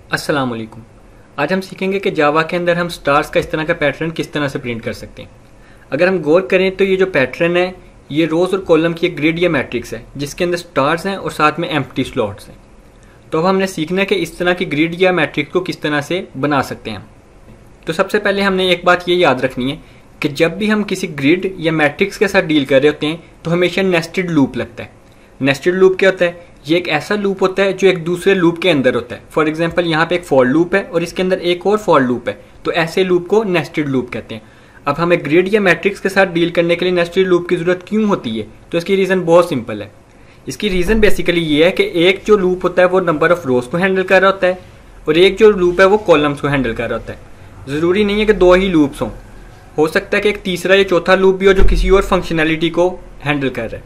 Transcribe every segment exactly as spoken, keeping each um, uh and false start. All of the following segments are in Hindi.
अस्सलाम वालेकुम। आज हम सीखेंगे कि जावा के अंदर हम स्टार्स का इस तरह का पैटर्न किस तरह से प्रिंट कर सकते हैं। अगर हम गौर करें तो ये जो पैटर्न है ये रोज़ और कॉलम की एक ग्रिड या मैट्रिक्स है जिसके अंदर स्टार्स हैं और साथ में एम्प्टी स्लॉट्स हैं। तो अब हमने सीखना है कि इस तरह की ग्रिड या मैट्रिक्स को किस तरह से बना सकते हैं। तो सबसे पहले हमने एक बात ये याद रखनी है कि जब भी हम किसी ग्रिड या मैट्रिक्स के साथ डील कर रहे होते हैं तो हमेशा नेस्टेड लूप लगता है। नेस्टेड लूप क्या होता है? ये एक ऐसा लूप होता है जो एक दूसरे लूप के अंदर होता है। फॉर एग्जांपल यहाँ पे एक फॉर लूप है और इसके अंदर एक और फॉर लूप है, तो ऐसे लूप को नेस्टेड लूप कहते हैं। अब हमें ग्रिड या मैट्रिक्स के साथ डील करने के लिए नेस्टेड लूप की जरूरत क्यों होती है? तो इसकी रीज़न बहुत सिंपल है। इसकी रीज़न बेसिकली ये है कि एक जो लूप होता है वो नंबर ऑफ रोज को हैंडल कर रहा होता है और एक जो लूप है वो कॉलम्स को हैंडल कर रहा होता है। ज़रूरी नहीं है कि दो ही लूप्स हों, हो सकता है कि एक तीसरा या चौथा लूप भी हो जो किसी और फंक्शनैलिटी को हैंडल कर रहा है।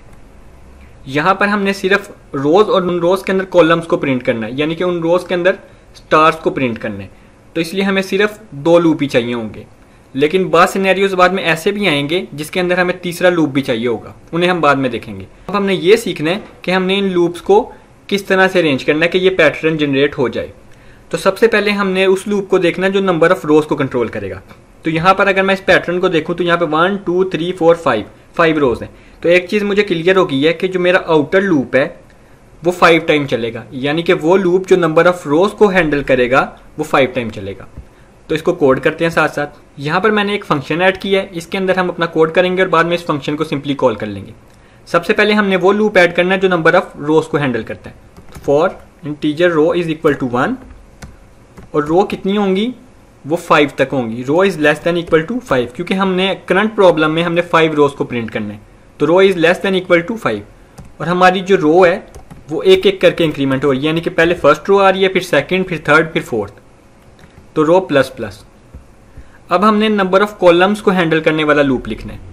यहाँ पर हमने सिर्फ रोज और उन रोज के अंदर कॉलम्स को प्रिंट करना है, यानी कि उन रोज के अंदर स्टार्स को प्रिंट करना है। तो इसलिए हमें सिर्फ दो लूप ही चाहिए होंगे, लेकिन बाद सिनेरियोज बाद में ऐसे भी आएंगे जिसके अंदर हमें तीसरा लूप भी चाहिए होगा, उन्हें हम बाद में देखेंगे। अब हमने ये सीखना है कि हमने इन लूप्स को किस तरह से अरेंज करना है कि ये पैटर्न जनरेट हो जाए। तो सबसे पहले हमने उस लूप को देखना है जो नंबर ऑफ रोज को कंट्रोल करेगा। तो यहाँ पर अगर मैं इस पैटर्न को देखूँ तो यहाँ पे one two three four five five rows हैं। तो एक चीज़ मुझे क्लियर हो गई है कि जो मेरा आउटर लूप है वो फाइव टाइम चलेगा, यानी कि वो लूप जो नंबर ऑफ रोज को हैंडल करेगा वो फाइव टाइम चलेगा। तो इसको कोड करते हैं साथ साथ। यहाँ पर मैंने एक फंक्शन ऐड किया है, इसके अंदर हम अपना कोड करेंगे और बाद में इस फंक्शन को सिंपली कॉल कर लेंगे। सबसे पहले हमने वो लूप ऐड करना है जो नंबर ऑफ रोज को हैंडल करता है। For integer row is equal to one, और रो कितनी होंगी? वो फाइव तक होंगी। Row is less than equal to five, क्योंकि हमने करंट प्रॉब्लम में हमने फाइव रोज को प्रिंट करना है। तो row is less than equal to five, और हमारी जो रो है वो एक एक करके इंक्रीमेंट हो रही है, यानी कि पहले फर्स्ट रो आ रही है, फिर सेकंड, फिर थर्ड, फिर फोर्थ। तो रो प्लस प्लस। अब हमने नंबर ऑफ कॉलम्स को हैंडल करने वाला लूप लिखना है,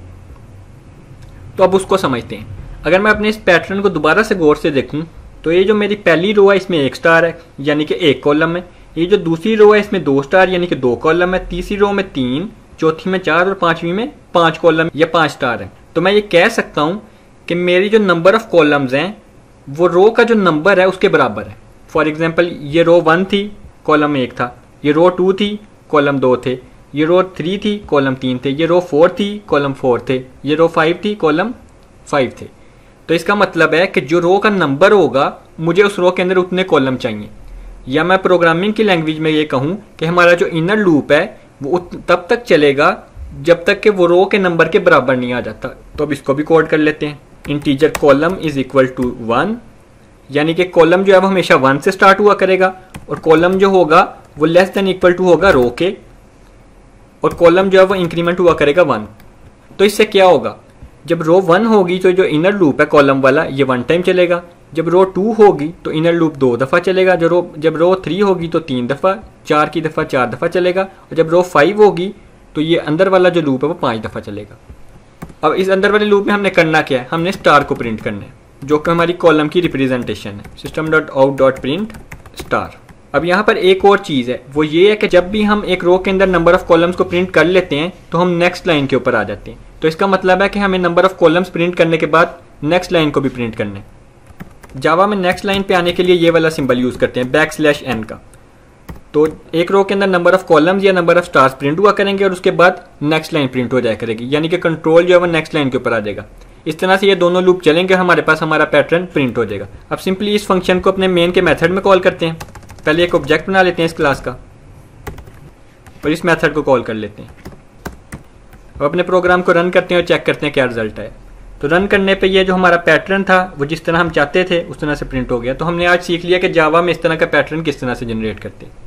तो अब उसको समझते हैं। अगर मैं अपने इस पैटर्न को दोबारा से गौर से देखूं तो ये जो मेरी पहली रो है इसमें एक स्टार है, यानी कि एक कॉलम है। ये जो दूसरी रो है इसमें दो स्टार यानी कि दो कॉलम है। तीसरी रो में तीन, चौथी में चार और पांचवी में पांच कॉलम या पांच स्टार है। तो मैं ये कह सकता हूं कि मेरी जो नंबर ऑफ कॉलम्स हैं वो रो का जो नंबर है उसके बराबर है। फॉर एग्जांपल ये रो वन थी, कॉलम एक था। ये रो टू थी, कॉलम दो थे। ये रो थ्री थी, कॉलम तीन थे। ये रो फोर थी, कॉलम फोर थे। ये रो फाइव थी, कॉलम फाइव थे। तो इसका मतलब है कि जो रो का नंबर होगा मुझे उस रो के अंदर उतने कॉलम चाहिए। या मैं प्रोग्रामिंग की लैंग्वेज में ये कहूँ कि हमारा जो इनर लूप है वो तब तक चलेगा जब तक कि वो रो के नंबर के बराबर नहीं आ जाता। तो अब इसको भी कोड कर लेते हैं। Integer column is equal to one, यानी कि कॉलम जो है वो हमेशा वन से स्टार्ट हुआ करेगा और कॉलम जो होगा वो लेस देन इक्वल टू होगा रो के, और कॉलम जो है वो इंक्रीमेंट हुआ करेगा वन। तो इससे क्या होगा? जब रो वन होगी तो जो इनर लूप है कॉलम वाला ये वन टाइम चलेगा। जब रो टू होगी तो इनर लूप दो दफ़ा चलेगा। जो रो जब रो थ्री होगी तो तीन दफ़ा, चार की दफ़ा चार दफ़ा चलेगा। और जब रो फाइव होगी तो ये अंदर वाला जो लूप है वो पाँच दफ़ा चलेगा। अब इस अंदर वाले लूप में हमने करना क्या है? हमने स्टार को प्रिंट करना है, जो कि हमारी कॉलम की रिप्रेजेंटेशन है। System dot out dot print star. अब यहाँ पर एक और चीज़ है, वो ये है कि जब भी हम एक रो के अंदर नंबर ऑफ कॉलम्स को प्रिंट कर लेते हैं तो हम नेक्स्ट लाइन के ऊपर आ जाते हैं। तो इसका मतलब है कि हमें नंबर ऑफ कॉलम्स प्रिंट करने के बाद नेक्स्ट लाइन को भी प्रिंट करना है। जावा में नेक्स्ट लाइन पे आने के लिए ये वाला सिंबल यूज़ करते हैं, बैक स्लैश एन का। तो एक रो के अंदर नंबर ऑफ कॉलम्स या नंबर ऑफ स्टार्स प्रिंट हुआ करेंगे और उसके बाद नेक्स्ट लाइन प्रिंट हो जाया करेगी, यानी कि कंट्रोल जो है वो नेक्स्ट लाइन के ऊपर आ जाएगा। इस तरह से ये दोनों लूप चलेंगे और हमारे पास हमारा पैटर्न प्रिंट हो जाएगा। अब सिंपली इस फंक्शन को अपने मेन के मेथड में कॉल करते हैं। पहले एक ऑब्जेक्ट बना लेते हैं इस क्लास का और इस मेथड को कॉल कर लेते हैं। अब अपने प्रोग्राम को रन करते हैं और चेक करते हैं क्या रिजल्ट है। तो रन करने पे ये जो हमारा पैटर्न था वो जिस तरह हम चाहते थे उस तरह से प्रिंट हो गया। तो हमने आज सीख लिया कि जावा में इस तरह का पैटर्न किस तरह से जनरेट करते हैं।